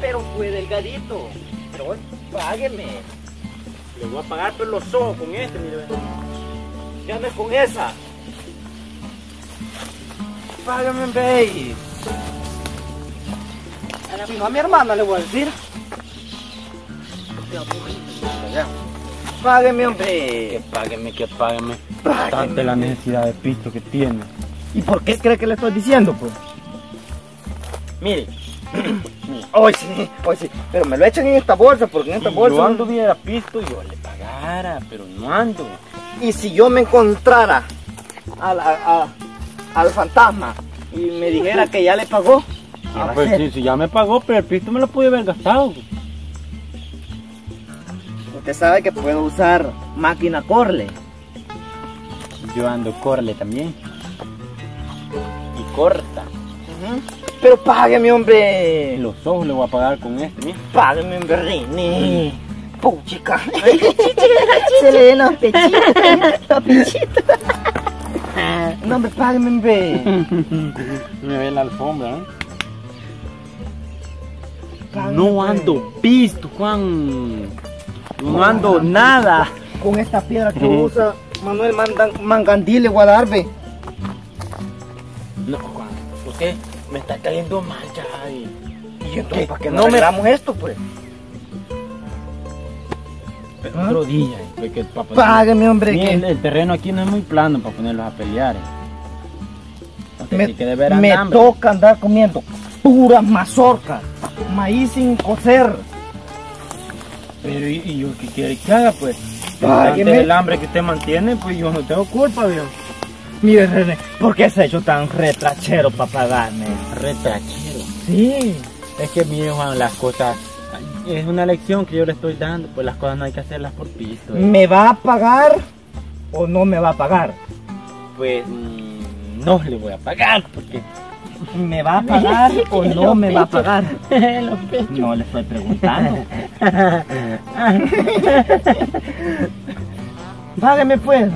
pero fue delgadito. Pero bueno, págueme. Le voy a pagar por los ojos con este, mire. Ya no es con esa. Págame, baby. Si no, a mi hermana le voy a decir. Págame, hombre. Que págueme. Tanta la necesidad de pisto que tiene. ¿Y por qué cree que le estoy diciendo, pues? Mire. Hoy sí. Pero me lo echan en esta bolsa, porque en esta bolsa... Yo anduviera pisto, yo le pagara, pero no ando. Y si yo me encontrara al fantasma y me dijera que ya le pagó... Pues sí, ya me pagó, pero el pisto me lo pude haber gastado. Usted sabe que puedo usar máquina Corle. Yo ando Corle también. Y corta. Pero págueme, hombre. Los ojos le voy a pagar con este, mira. Págueme, hombre, Rini. Puchica. Se le ven los pechitos. No, hombre, págueme, hombre. Me ve la alfombra, ¿eh? Págueme, No hombre. ando pisto, Juan. No ando nada. Con esta piedra que usa Manuel Mangandí le voy a dar, ve. No, Juan, usted me está cayendo mal ya. Y entonces, ¿para qué No no me- arreglamos esto, pues? Pero otro día, porque papá. Págueme, hombre. Mire, que el terreno aquí no es muy plano para ponerlos a pelear. Usted me sí que de veras me hambre. toca andar comiendo puras mazorcas, maíz sin cocer. Pero ¿y yo qué quiere que haga, pues? Págueme. Ante el hambre que usted mantiene, pues yo no tengo culpa, viejo. Mire, René, ¿por qué se ha hecho tan retrachero para pagarme? Retrachero. Sí. Es que mire, Juan, las cosas, es una lección que yo le estoy dando, pues las cosas no hay que hacerlas por pisto. ¿Me va a pagar o no me va a pagar? Pues no le voy a pagar, porque ¿Me va a pagar o no me va a pagar? No le estoy preguntando. Págame, pues.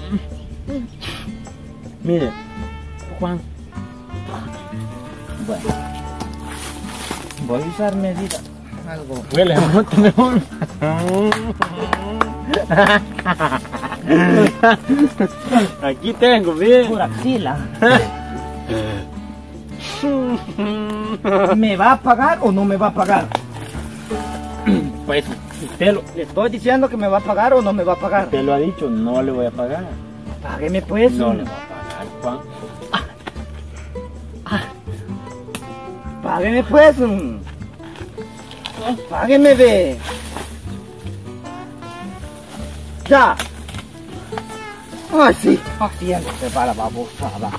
mire, Juan, Bueno, voy a usar medida. Algo. huele a moto mejor. Aquí tengo, mire. Por axila. ¿Me va a pagar o no me va a pagar? Pues usted Le estoy diciendo que me va a pagar o no me va a pagar. lo ha dicho, no le voy a pagar. Págueme, pues. No le voy a pagar, Juan. Págueme, pues. Págueme, ve. Ya. Ay, sí. Haciéndose para la babosada.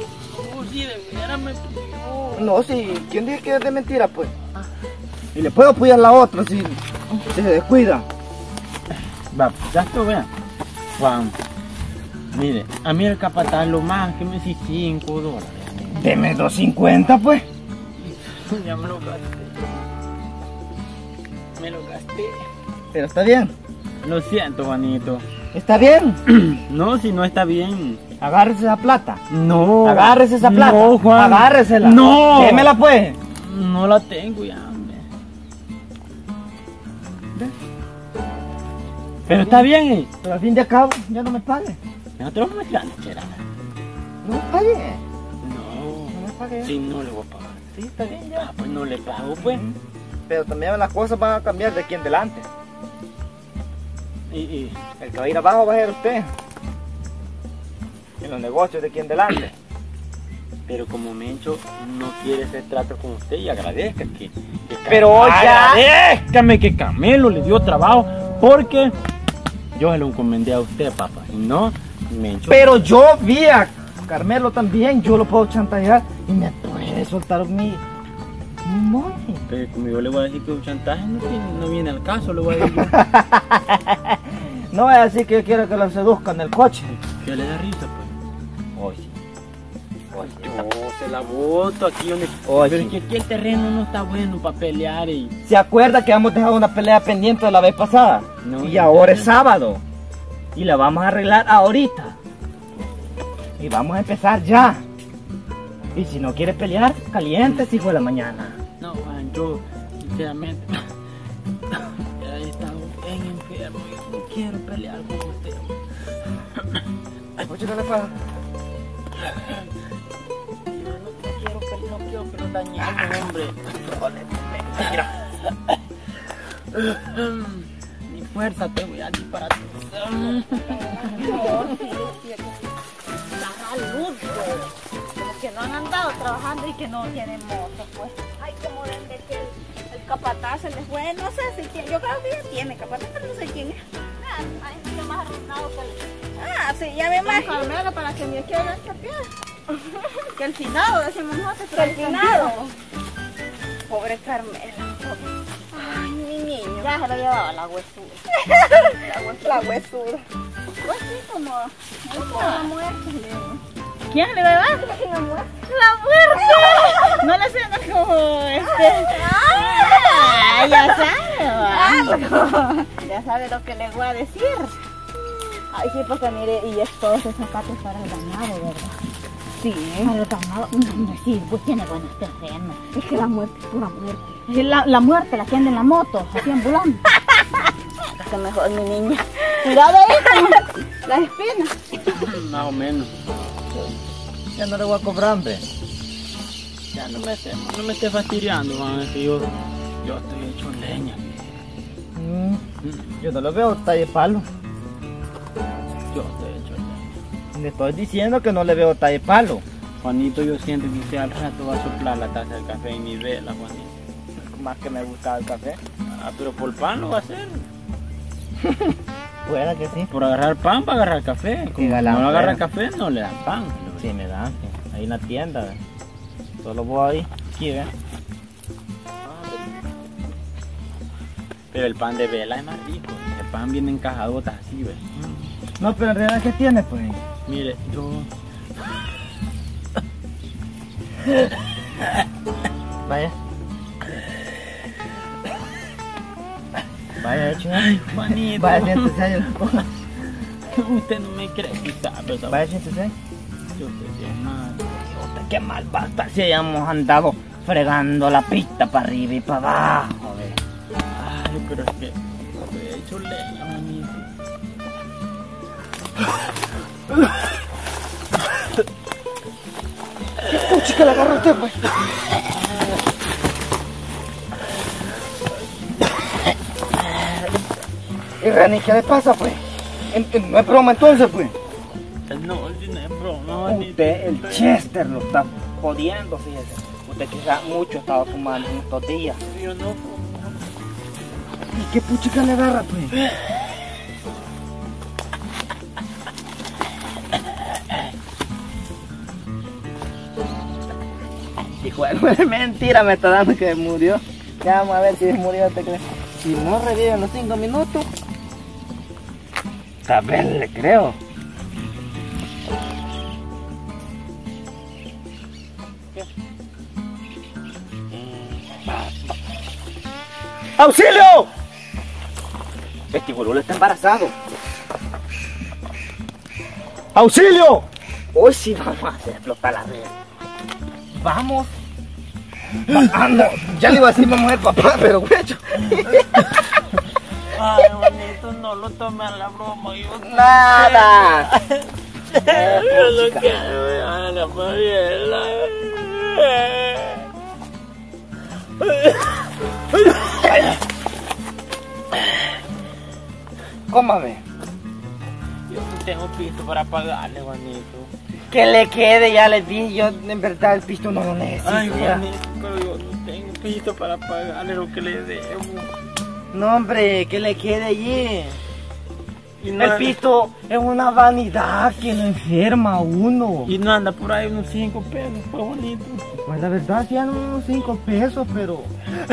No, sí. ¿Quién dice que es de mentira, pues? Y le puedo apoyar la otra si se descuida. Va, ya esto, vean. Juan, mire, a mí el capataz lo más que me dice $5. Deme 250, pues. Ya me lo gasté. Me lo gasté. Pero está bien. Lo siento, Juanito. ¿Está bien? No, si no está bien. Agárrese esa plata. No. Agárrese esa plata. No, Juan. Agárresela. No. Démela, pues. No la tengo ya, hombre. Pero está bien, Pero al fin de cabo, ya no me pague. Nosotros no es grande, chera. No me pague. No. No me pague. Si no le voy a pagar. Sí, está bien ya. Ah, pues no le pago, pues. Pero también las cosas van a cambiar de aquí en delante. Y El que va a ir abajo va a ser usted. En los negocios de aquí en delante. pero como Mencho no quiere hacer trato con usted y agradezca que Pero ya. agradézcame que Camelo le dio trabajo porque yo se lo encomendé a usted, papá. Y no, Mencho. Pero yo vi a Carmelo también. Yo lo puedo chantajear y me puede soltar mi money. Pero como yo le voy a decir que un chantaje no viene al caso, le voy a decir yo. No es así que yo quiero que lo seduzcan en el coche. Que le da risa, pues. Oye. Yo se la voto aquí donde... Oye. Pero es que aquí el terreno no está bueno para pelear y... ¿Se acuerda que hemos dejado una pelea pendiente de la vez pasada? No, Y no, ahora no. es sábado. Y la vamos a arreglar ahorita. Y vamos a empezar ya. Y si no quiere pelear, caliente, hijo de la mañana. No, Juan, yo sinceramente, he estado bien enfermo y no quiero pelear con usted. Oye, ¿qué le pasa? No quiero que nos dañemos, hombre. Mira. Mi fuerza te voy a disparar. Como que no han andado trabajando y que no tienen moto, pues. Ay, como desde que el capataz se les fue, no sé si tiene, yo creo que ya tiene capataz, pero no sé quién es. Hay gente más arruinado que el... Ah, sí, ya me imagino. Carmela, para que me quiera chapear. Que el finado, decimos nosotros, pero el finado. Pobre Carmela. Ay, mi niño. Ya se lo llevaba la huesuda. La huesuda. Pues sí, como la muerte. ¿Quién le va a llevar? La muerte. ¡La muerte! No le suena como Ah, ya sabe. Algo. Ya sabe lo que le voy a decir. Ay, sí, porque mire, y es todos esos zapatos para el ganado, ¿verdad? Sí. Para el ganado. No, sí, pues tiene buenos terrenos. Es que la muerte es pura muerte. Es la muerte, la que anda en la moto, así ambulando. Que mejor, mi niña. Cuidado ahí con las espinas. Más o menos. Ya no le voy a cobrar, hombre. Ya no me esté fastidiando, man, que yo estoy hecho leña. Yo no lo veo talla de palo. Yo estoy hecho leña. Le estoy diciendo que no le veo talla de palo. Juanito, yo siento que usted al rato va a soplar la taza del café en mi vela, Juanito. Más que me gustaba el café. Ah, pero por pan lo va a hacer. Pueda que sí. Por agarrar pan para agarrar café. Como galán, no agarra pero. café, no le dan pan. Sí, me dan. Ahí en la tienda. ¿Ve? Solo voy ahí. Aquí, ¿ve? Pero el pan de vela es más rico. El pan viene en cajadotas así, ¿ves? No, pero en realidad, ¿qué tiene, pues? Mire, yo... Vaya. Vaya, hecho. Ay, Juanito. Vaya, siéntese ahí. Usted no me cree, quizás, ¿verdad? Vaya, siéntese ahí. Yo estoy bien mal. Qué mal basta si hayamos andado fregando la pista para arriba y para abajo, ¿ve? Ay, pero es que estoy hecho leña, Juanito. Chica, la agarró usted, pues. Y Rani, ¿qué le pasa, pues? No es broma entonces, pues. No, si no es broma, Juanito. Usted, el Chester, lo está jodiendo, fíjese. Usted quizás mucho estaba fumando en estos días. Yo no fumo. ¿Y qué puchica le agarra, pues? Hijo de mentira, me está dando que murió. Ya vamos a ver si murió, ¿te crees? Si no revive en los 5 minutos, tal vez le creo. ¡Auxilio! Este boludo está embarazado. ¡Auxilio! Hoy sí vamos a hacer explotar la red. Vamos. Ah, no, ya le iba a decir vamos a ver papá, pero güecho. Ay, Juanito, no lo tome a la broma. Yo Nada. yo no quiero ver a la Mariela. Cómame. Yo no tengo pisto para pagarle, Juanito. Que le quede, ya les dije, yo en verdad el pisto no lo necesito. Ay, ya. Juanito, pero yo no tengo pisto para pagarle lo que le debo. No, hombre, que le quede allí. Y no El anda- pisto es una vanidad que lo enferma a uno. Y no anda por ahí unos 5 pesos, pues, Juanito. Pues la verdad, sí eran unos 5 pesos, pero...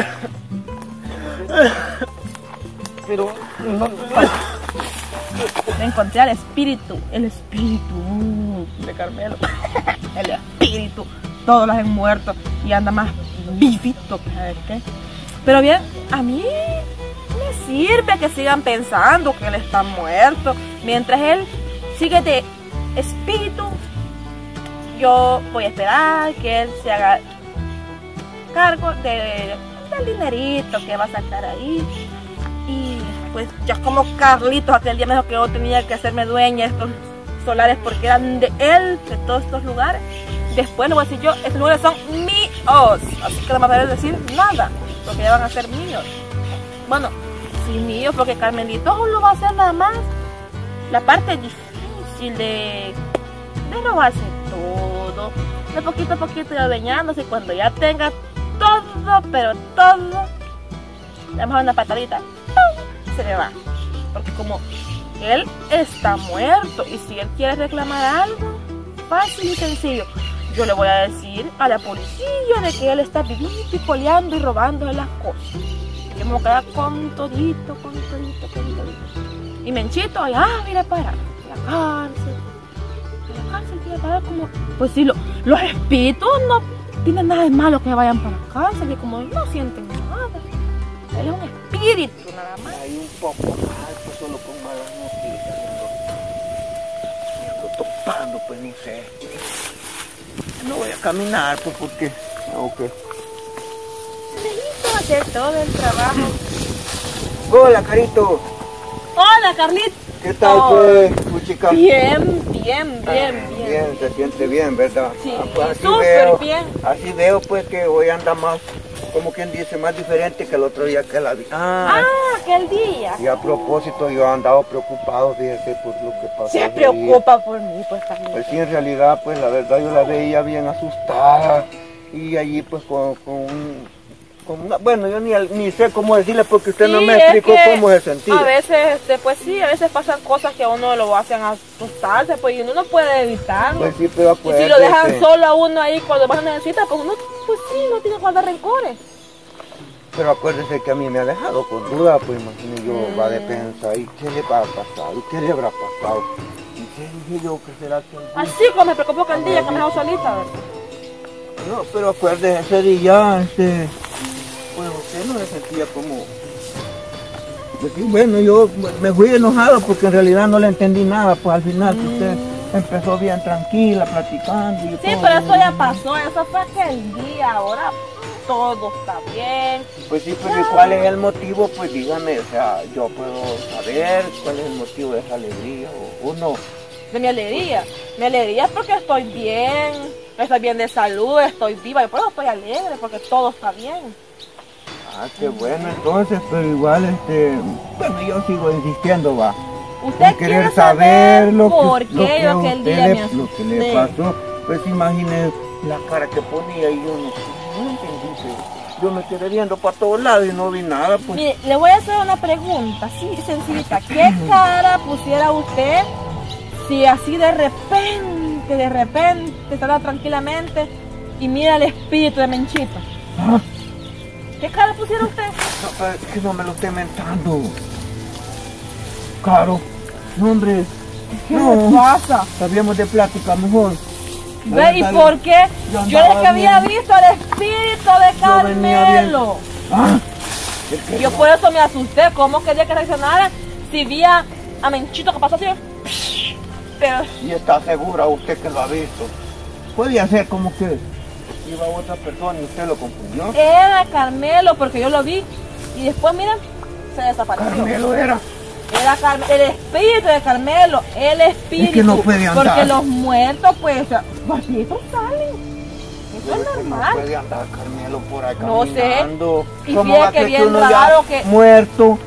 Pero... No, Encontré al espíritu de Carmelo. El espíritu. Todos los han muerto y anda más vivito, ¿sabes qué? Pero bien, a mí me sirve que sigan pensando que él está muerto. Mientras él sigue de espíritu, yo voy a esperar que él se haga cargo de del dinerito que va a sacar ahí. Y pues ya como Carlitos aquel día me dijo que yo tenía que hacerme dueña de estos solares porque eran de él, de todos estos lugares. Después le voy a decir yo, estos lugares son míos, así que no me va a decir nada, porque ya van a ser míos. Bueno, sí míos, porque Carmelito lo va a hacer nada más. La parte difícil de lo va a hacer todo, de poquito a poquito y adueñándose, y cuando ya tenga todo, pero todo, le vamos a dar una patadita, ¡pum!, se le va. Porque como él está muerto y si él quiere reclamar algo, fácil y sencillo. Yo le voy a decir a la policía de que él está vivito y coleando y robando las cosas. Yo me voy a quedar con todito, con todito, con todito. Y Menchito, allá, mira para la cárcel. La cárcel quiere parar como... Pues sí, los espíritus no tienen nada de malo que vayan para la cárcel, y como no sienten nada. Él es un espíritu nada más. Hay un poco alto solo con malas noticias. Me ando topando, pues ni sé. No voy a caminar, pues porque... Ok. Necesito hacer todo el trabajo. Hola, Carito. Hola, Carlito. ¿Qué tal, pues, tu chica? Bien. Bien, se siente bien, ¿verdad? Sí, Pues así súper veo, bien. Así veo, pues, que hoy anda más, como quien dice, más diferente que el otro día que la vi. Aquel día. Y a propósito, yo he andado preocupado, fíjese, por lo que pasó. Se ese preocupa por mí, pues también. Pues sí, en realidad, pues la verdad yo la veía bien asustada y allí pues con una, bueno, yo ni sé cómo decirle porque usted no Sí, me es explicó que cómo se sentía. A veces, pues sí, a veces pasan cosas que a uno lo hacen asustarse, pues y uno no puede evitarlo. Pues sí, pero Y si lo dejan solo a uno ahí cuando más necesita, pues uno, pues sí, no tiene que guardar rencores. Pero acuérdese que a mí me ha dejado con duda, pues imagínese yo va de pensar, ¿y qué le va a pasar? ¿Y qué le habrá pasado? ¿Y qué dije yo que será que... Así como me preocupó que el día que me dejó solita, ¿verdad? No, pero acuérdese ese día, pues usted no se sentía como... Pues sí, bueno, yo me fui enojado porque en realidad no le entendí nada, pues al final que usted empezó bien tranquila, platicando y Sí, todo. pero eso ya pasó, eso fue aquel día, ahora todo está bien. Pues sí, pero ¿y cuál es el motivo? Pues dígame, o sea, yo puedo saber cuál es el motivo de esa alegría o no. De mi alegría es porque estoy bien de salud, estoy viva, y por eso estoy alegre, porque todo está bien. Ah, qué bueno, entonces, pero igual, bueno, yo sigo insistiendo, va. Usted Por quiere saber por qué yo aquel día me lo que le pasó, pues imagine la cara que ponía y yo no entendí, pues. Yo me quedé viendo para todos lados y no vi nada, pues. Mire, le voy a hacer una pregunta, así sencillita. ¿Qué cara pusiera usted si así de repente, estará tranquilamente y mira el espíritu de Menchito? ¿Ah? ¿Qué cara pusiera usted? No, pero es que no me lo esté mentando. Caro, no, hombre. ¿Qué le pasa? Sabíamos de plática mejor. ¿Ve? ¿Y por qué? Yo desde que había visto el espíritu de Carmelo. Yo por eso me asusté. ¿Cómo quería que reaccionara si vi a Menchito que pasó así? Pero... ¿Y está segura usted que lo ha visto? Podía ser como que iba otra persona y usted lo confundió. Era Carmelo porque yo lo vi y después, miren, se desapareció. Carmelo era. Era el espíritu de Carmelo, el espíritu. Es que no puede andar. Porque los muertos, pues, guapitos salen. Eso es normal. No puede andar Carmelo por ahí No sé. caminando. Y ¿Cómo fíjate va que que bien uno ya raro que... muerto.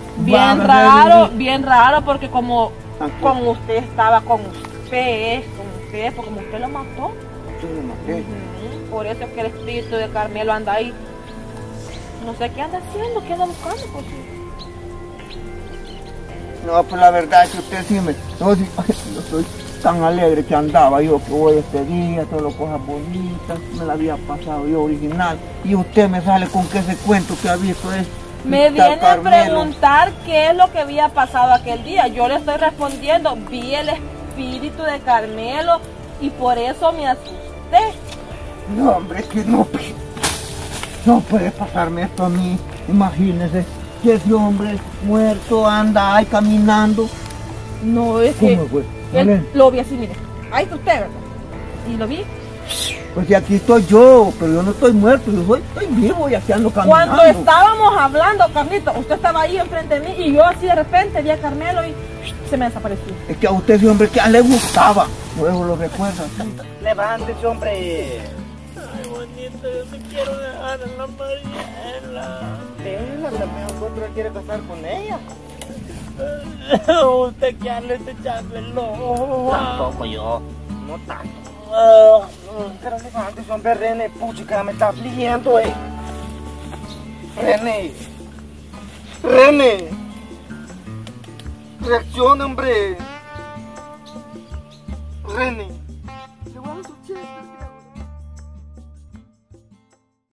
Bien raro, porque como con usted estaba con usted, porque como usted lo mató. Yo lo maté. Por eso es que el espíritu de Carmelo anda ahí. No sé qué anda haciendo, qué anda buscando. Porque... No, pues la verdad es que usted sí me... No, sí, yo soy tan alegre que andaba yo que hoy este día, todas las cosas bonitas, me la había pasado yo original. Y usted me sale con que ese cuento que ha visto es... Me viene a preguntar qué es lo que había pasado aquel día. Yo le estoy respondiendo, vi el espíritu de Carmelo y por eso me asusté. No, hombre, es que no puede pasarme esto a mí. Imagínese que ese hombre muerto anda ahí caminando. No, es que ¿Cómo fue? él lo vi así, mire. Ahí está usted, ¿verdad? Y lo vi Pues si aquí estoy yo, pero yo no estoy muerto, estoy vivo y aquí ando caminando. Cuando estábamos hablando, Carlito, usted estaba ahí enfrente de mí y yo así de repente vi a Carmelo y se me desapareció. Es que a usted ese hombre que le gustaba, luego lo recuerda. Levántese, hombre. Ay, bonita, yo me quiero dejar en la Mariela. Déjela, también otro quiere casar con ella. Usted que le está echando el ojo. Tampoco yo, no tanto. Pero levántese, hombre, René, puchica, me está afligiendo, René. René. Reacciona, hombre. René.